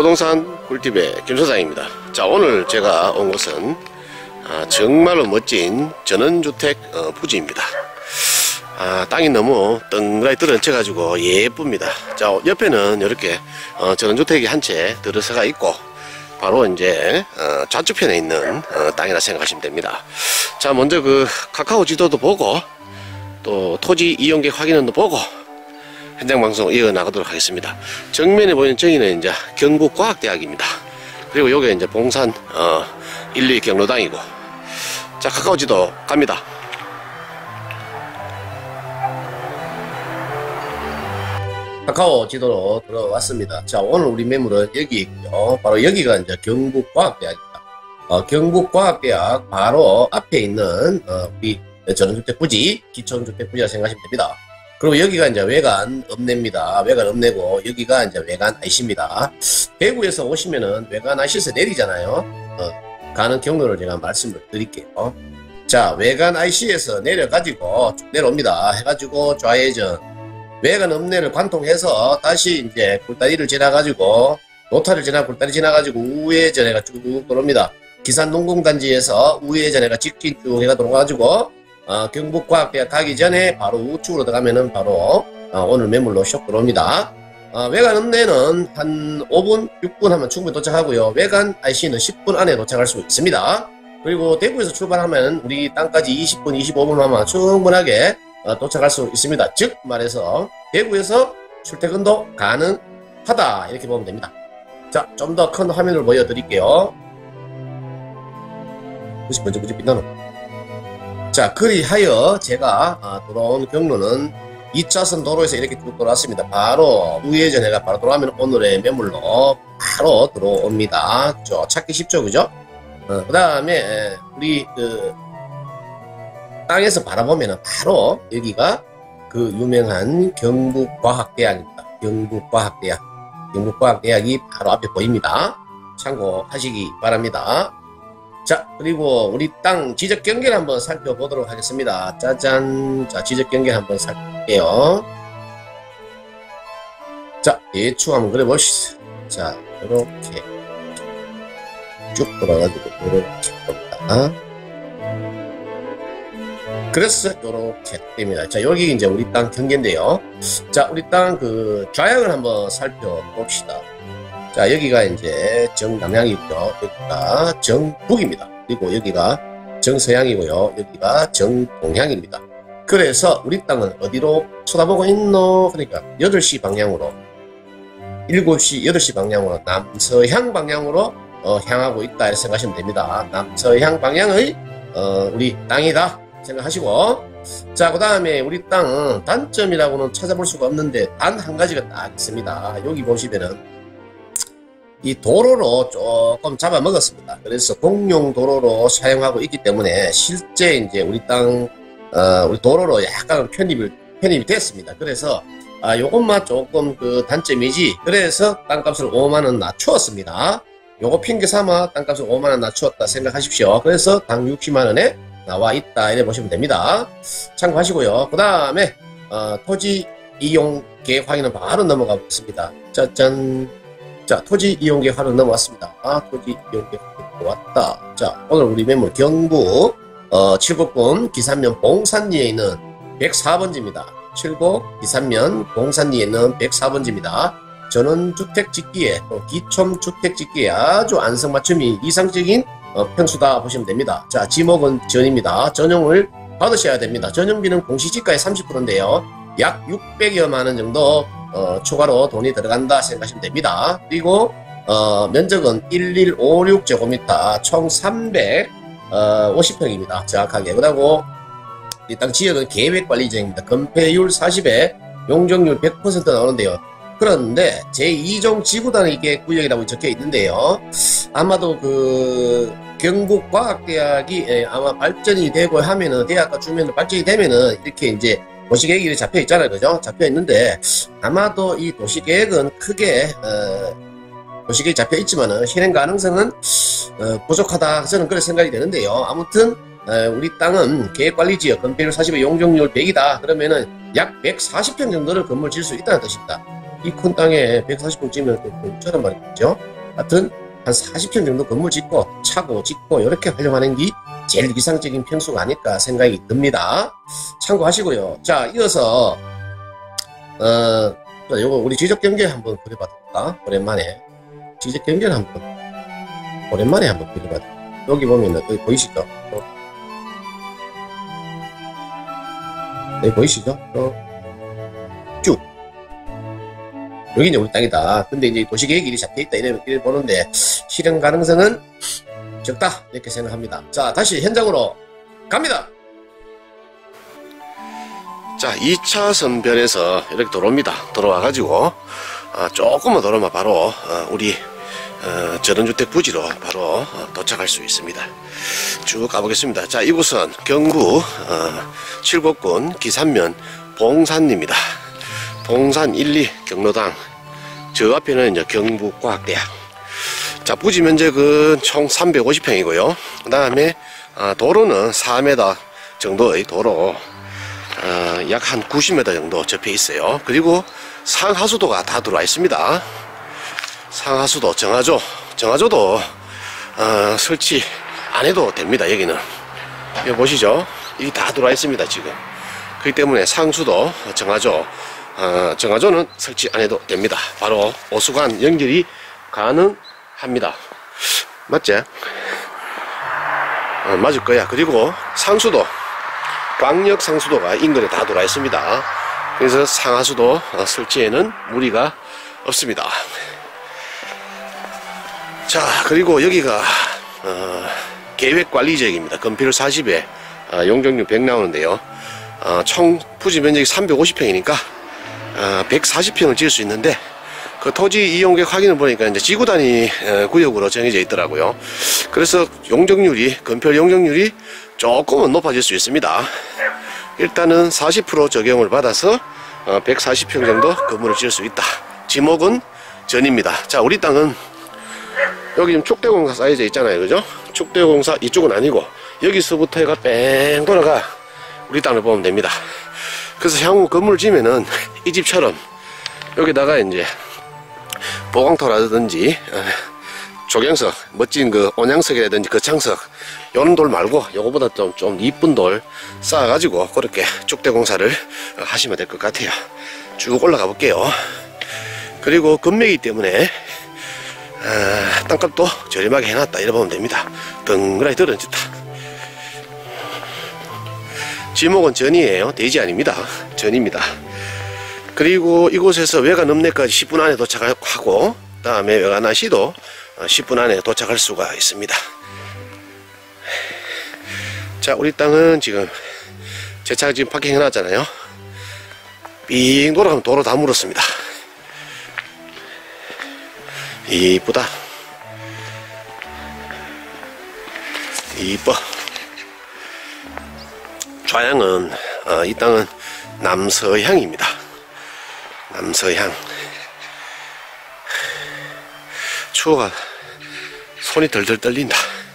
부동산 꿀팁의 김 소장입니다. 자, 오늘 제가 온 곳은 정말로 멋진 전원주택 부지입니다. 땅이 너무 덩그라니 들어앉혀 가지고 예쁩니다. 자, 옆에는 이렇게 전원주택이 한 채 들어서가 있고 바로 이제 좌측편에 있는 땅이라 생각하시면 됩니다. 자, 먼저 그 카카오 지도도 보고 또 토지 이용객 확인원도 보고 현장 방송 이어나가도록 하겠습니다. 정면에 보이는 저기는 이제 경북과학대학입니다. 그리고 요게 이제 봉산 1, 2 경로당이고, 자, 카카오 지도 갑니다. 카카오 지도로 들어왔습니다. 자, 오늘 우리 매물은 여기 있고요. 바로 여기가 이제 경북과학대학입니다. 경북과학대학 바로 앞에 있는 우리 전원주택 부지, 기촌주택 부지라 생각하시면 됩니다. 그리고 여기가 이제 외관 읍내입니다. 외관 읍내고 여기가 이제 외관 IC입니다. 대구에서 오시면은 외관 IC에서 내리잖아요. 가는 경로를 제가 말씀을 드릴게요. 자, 외관 IC에서 내려가지고 쭉 내려옵니다. 해가지고 좌회전 외관 읍내를 관통해서 다시 이제 굴다리를 지나가지고 노타를 지나 굴다리 지나가지고 우회전해가 쭉 들어옵니다. 기산농공단지에서 우회전해가 직진 쭉 해가 들어가가지고 경북과학대학 가기 전에 바로 우측으로 들어가면은 바로 오늘 매물로 숍 들어옵니다. 외관 읍내는 한 5분, 6분 하면 충분히 도착하고요. 외관 IC는 10분 안에 도착할 수 있습니다. 그리고 대구에서 출발하면 우리 땅까지 20분, 25분 하면 충분하게 도착할 수 있습니다. 즉 말해서 대구에서 출퇴근도 가능하다, 이렇게 보면 됩니다. 자, 좀 더 큰 화면을 보여드릴게요. 먼저 빛나는. 자, 그리하여 제가 돌아온 경로는 2차선 도로에서 이렇게 쭉 돌아왔습니다. 바로 우회전해가 바로 돌아가면 오늘의 매물로 바로 들어옵니다. 그죠? 찾기 쉽죠, 그죠? 그 다음에 우리 그 땅에서 바라보면 바로 여기가 그 유명한 경북과학대학입니다. 경북과학대학이 바로 앞에 보입니다. 참고하시기 바랍니다. 자, 그리고 우리 땅 지적 경계를 한번 살펴보도록 하겠습니다. 짜잔. 자, 지적 경계 한번 살펴볼게요. 자, 대충 한번 그려보시죠. 자, 이렇게 쭉 돌아가지고 이렇게 봅니다. 그래서 이렇게 됩니다. 자, 여기 이제 우리 땅 경계인데요. 자, 우리 땅 그 좌향을 한번 살펴봅시다. 자, 여기가 이제 정남향이고요. 여기가 정북입니다. 그리고 여기가 정서향이고요. 여기가 정동향입니다. 그래서 우리 땅은 어디로 쳐다보고 있노? 그러니까 8시 방향으로 7시, 8시 방향으로 남서향 방향으로 향하고 있다 이렇게 생각하시면 됩니다. 남서향 방향의 우리 땅이다 생각하시고, 자, 그 다음에 우리 땅은 단점이라고는 찾아볼 수가 없는데 단 한 가지가 딱 있습니다. 여기 보시면은 이 도로로 조금 잡아먹었습니다. 그래서 공용 도로로 사용하고 있기 때문에 실제 이제 우리 땅 우리 도로로 약간 편입이 됐습니다. 그래서 요것만 조금 그 단점이지, 그래서 땅값을 5만원 낮추었습니다. 요거 핑계 삼아 땅값을 5만원 낮추었다 생각하십시오. 그래서 당 60만원에 나와 있다 이래 보시면 됩니다. 참고하시고요. 그 다음에 토지 이용 계획 확인은 바로 넘어가 보겠습니다. 짜잔. 자, 토지 이용 계획 확인 넘어왔습니다. 토지 이용 계획 왔다. 자, 오늘 우리 매물 경북 칠곡군 기산면 봉산리에 있는 104번지입니다. 칠곡 기산면 봉산리에 있는 104번지입니다. 전원주택 짓기에 또 기촌주택 짓기에 아주 안성맞춤이 이상적인 평수다 보시면 됩니다. 자, 지목은 전입니다. 전용을 받으셔야 됩니다. 전용비는 공시지가의 30%인데요. 약 600여만원 정도 추가로 돈이 들어간다 생각하시면 됩니다. 그리고 면적은 1156제곱미터 총 350평입니다. 정확하게. 그리고 이 땅 지역은 계획관리지역입니다. 건폐율 40에 용적률 100% 나오는데요. 그런데 제2종 지구단위 구역이라고 적혀 있는데요. 아마도 그 경북과학대학이 아마 발전이 되고 하면은, 대학과 주변으로 발전이 되면은 이렇게 이제 도시계획이 잡혀 있잖아요. 그죠? 잡혀 있는데 아마도 이 도시계획은 크게 도시계획이 잡혀 있지만은 실행 가능성은 부족하다, 저는 그렇게 생각이 되는데요. 아무튼 우리 땅은 계획관리지역 건폐율 40에 용적률 100이다 그러면은 약 140평 정도를 건물 지을 수 있다는 뜻입니다. 이 큰 땅에 140평 찌면 또 공짜란 말이죠. 하여튼 한 40평 정도 건물 짓고 차고 짓고 이렇게 활용하는 게 제일 이상적인 평수가 아닐까 생각이 듭니다. 참고하시고요. 자, 이어서 요거 우리 지적경제 한번 그려봐도 될까? 오랜만에 지적경제를 한번 그려봐도 될까? 여기 보면은 여기 보이시죠? 여기 보이시죠? 쭉 여기 이제 우리 땅이다. 근데 이제 도시계획이 이리 잡혀있다 이래 보는데 실현 가능성은 적다 이렇게 생각합니다. 자, 다시 현장으로 갑니다. 자, 2차 선변에서 이렇게 도로입니다. 들어와가지고 조금만 들어오면 바로 우리 전원주택 부지로 바로 도착할 수 있습니다. 쭉 가보겠습니다. 자, 이곳은 경구 칠곡군 기산면 봉산입니다. 봉산 1, 2 경로당, 저 앞에는 이제 경북과학대학. 자, 부지 면적은 총 350평이고요. 그 다음에 도로는 4m 정도의 도로, 약 한 90m 정도 접해 있어요. 그리고 상하수도가 다 들어와 있습니다. 상하수도, 정화조도 설치 안 해도 됩니다. 여기는 여기 보시죠. 이게 다 들어와 있습니다. 지금. 그렇기 때문에 상수도, 정화조는 설치 안 해도 됩니다. 바로 오수관 연결이 가능합니다. 맞지? 맞을 거야. 그리고 상수도, 광역 상수도가 인근에 다 들어와 있습니다. 그래서 상하수도 설치에는 무리가 없습니다. 자, 그리고 여기가 계획관리지역입니다. 건필 40에 용적률 100 나오는데요. 총 부지 면적이 350평이니까 140평을 지을 수 있는데, 그 토지 이용객 확인을 보니까 이제 지구 단위 구역으로 정해져 있더라고요. 그래서 건폐 용적률이 조금은 높아질 수 있습니다. 일단은 40% 적용을 받아서 140평 정도 건물을 지을 수 있다. 지목은 전입니다. 자, 우리 땅은 여기 지금 축대공사 쌓여져 있잖아요. 그죠? 축대공사 이쪽은 아니고 여기서부터 해가 뺑 돌아가 우리 땅을 보면 됩니다. 그래서 향후 건물을 지면은 이 집처럼 여기다가 이제 보강토라든지 조경석, 멋진 그 온양석이라든지 거창석, 요런 돌 말고 요거보다 좀 이쁜 돌 쌓아가지고 그렇게 축대공사를 하시면 될 것 같아요. 쭉 올라가 볼게요. 그리고 건매이기 때문에 땅값도 저렴하게 해놨다 이래 보면 됩니다. 덩그라니 들어졌다. 지목은 전이에요. 대지 아닙니다. 전입니다. 그리고 이곳에서 외관읍내까지 10분 안에 도착하고, 그 다음에 외관안시도 10분 안에 도착할 수가 있습니다. 자, 우리 땅은 지금 제 차가 지금 파킹 해놨잖아요. 삥 돌아가면 도로 다 물었습니다. 이쁘다. 이뻐. 좌향은 이 땅은 남서향입니다. 남서향. 추워가 손이 덜덜 떨린다.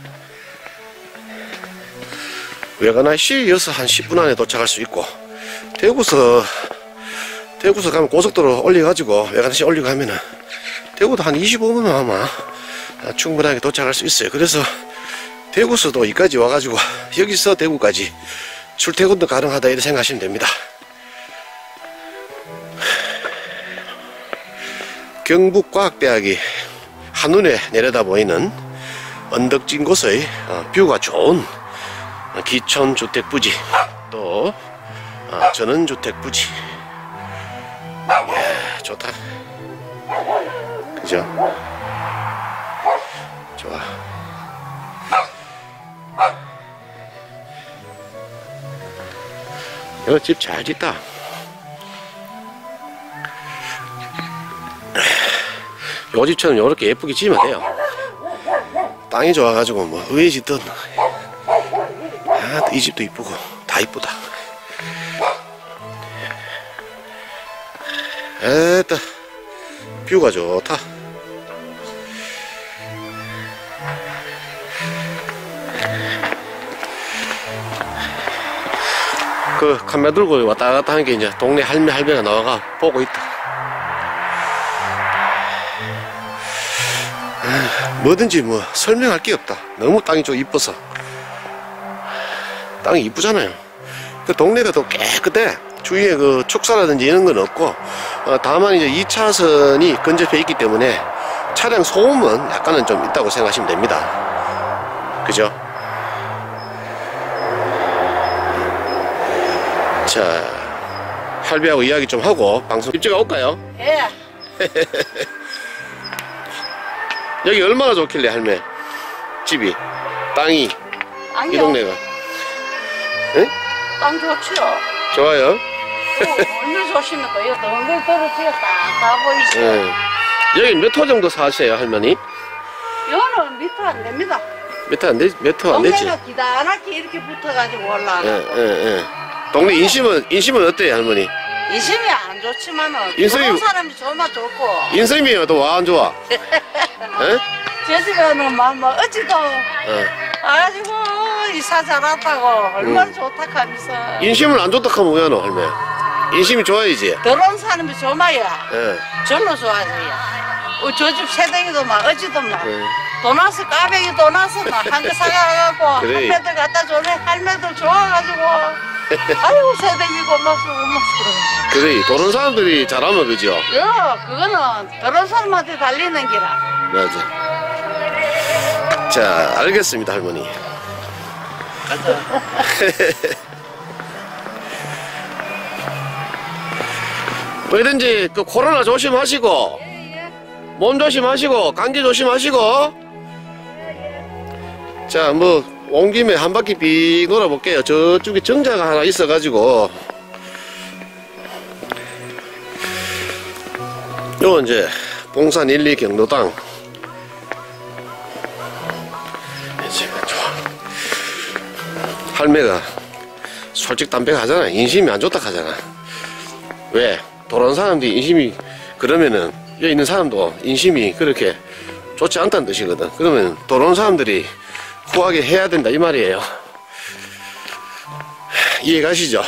외관안시여서 한 10분 안에 도착할 수 있고, 대구서 가면 고속도로 올려가지고 외관안시 올리고 하면은 대구도 한 25분만 아마 충분하게 도착할 수 있어요. 그래서 대구서도 여기까지 와가지고 여기서 대구까지 출퇴근도 가능하다 이렇게 생각하시면 됩니다. 경북과학대학이 한눈에 내려다 보이는 언덕진 곳의 뷰가 좋은 기촌주택부지, 또 전원주택부지. 이야, 좋다. 그죠? 좋아. 이거 집 잘 짓다. 요 집처럼 요렇게 예쁘게 지으면 돼요. 땅이 좋아가지고 뭐 왜 짓든 이 집도 이쁘고 다 이쁘다. 에따 뷰가 좋다. 그 카메라 들고 왔다 갔다 하는 게 이제 동네 할매가 나와가 보고 있다. 뭐든지 뭐 설명할 게 없다. 너무 땅이 좀 이뻐서. 땅이 이쁘잖아요. 그 동네가 더 깨끗해. 주위에 그 축사라든지 이런 건 없고, 다만 이제 2차선이 근접해 있기 때문에 차량 소음은 약간은 좀 있다고 생각하시면 됩니다. 그죠? 자, 할배하고 이야기 좀 하고 방송 입주가 올까요? 예. 여기 얼마나 좋길래 할매? 집이, 땅이, 아니요. 이 동네가. 응? 땅 좋지요. 좋아요. 얼마나 좋습니까? 이거 덩글 떨어지게 딱 가보이죠. 예. 여기 몇 호 정도 사세요, 할머니? 여는 미터 안 됩니다. 몇 호 안 되지? 몇 호 안 되지? 동네가 기다랗게 이렇게 붙어가지고 올라가. 예. 동네 인심은 어때요, 할머니? 인심이 안 좋지만은 인심이- 좋은 사람이 좋으면 좋고. 인심이요, 또 와 안 좋아? 예? 제 집에는 막 어찌도 아이고 이사 잘왔다고 얼마나 좋다 하면서 인심을 안 좋다 하면 왜요, 할매? 인심이 좋아야지. 더러운 사람이 좋아야 예. 절로 좋아지. 저 집 새댁이도 막 어찌도 막 예. 도나스 까베기 도나스 막 한 개 사가갖고 그래. 할매들 갖다 줘네. 할매들 좋아가지고 아이고 새댁이 고맙소. 그래, 도는 사람들이 잘하면 그죠? 그거는 더러운 사람한테 달리는 기라. 맞아. 자, 알겠습니다, 할머니. 가자. 뭐든지 그 코로나 조심하시고, 몸 조심하시고, 감기 조심하시고. 자, 뭐 온 김에 한 바퀴 비 놀아볼게요. 저쪽에 정자가 하나 있어가지고. 요 이제 봉산 1, 2 경로당. 지금 좋아. 할매가 솔직 담배가 하잖아. 인심이 안 좋다 하잖아. 왜? 도란 사람들이 인심이 그러면은 여기 있는 사람도 인심이 그렇게 좋지 않다는 뜻이거든. 그러면 도란 사람들이 후하게 해야 된다 이 말이에요. 이해 가시죠?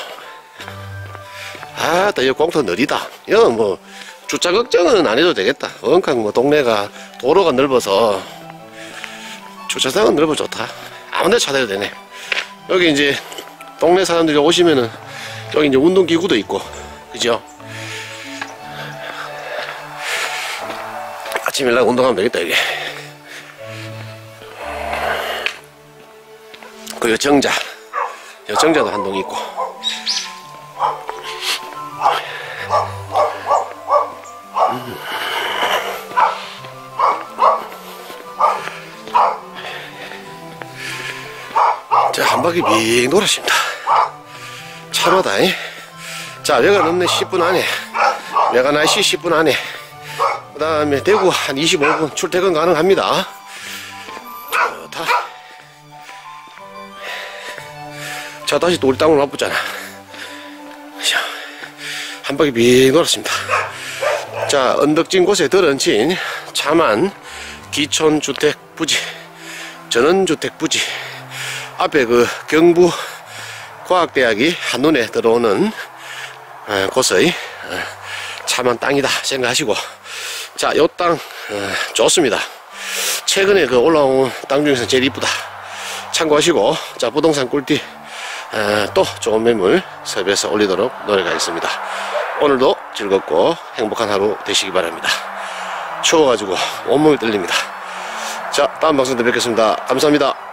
아따 이거 공터 느리다. 이거 뭐 주차 걱정은 안 해도 되겠다. 워낙 뭐 동네가 도로가 넓어서 주차장은 넓어 좋다. 아무데나 차 대도 되네. 여기 이제 동네 사람들이 오시면은 여기 이제 운동기구도 있고, 그죠? 아침 일어나고 운동하면 되겠다 이게. 그리고 정자, 정자도 한 동 있고. 자, 한 바퀴 빙 돌았습니다. 차로다. 자, 외관 없네 10분 안에. 외관 IC 10분 안에. 그 다음에 대구 한 25분 출퇴근 가능합니다. 좋다. 자, 다시 또 우리 땅으로 나쁘잖아. 한 바퀴 빙 돌았습니다. 자, 언덕진 곳에 들얹힌 차만 기촌주택 부지, 전원주택 부지. 앞에 그 경부 과학대학이 한눈에 들어오는 곳의 차만 땅이다 생각하시고, 자, 요 땅 좋습니다. 최근에 그 올라온 땅 중에서 제일 이쁘다 참고하시고, 자, 부동산 꿀팁 또 좋은 매물 섭외해서 올리도록 노력하겠습니다. 오늘도 즐겁고 행복한 하루 되시기 바랍니다. 추워가지고 온몸이 떨립니다. 자, 다음 방송 때 뵙겠습니다. 감사합니다.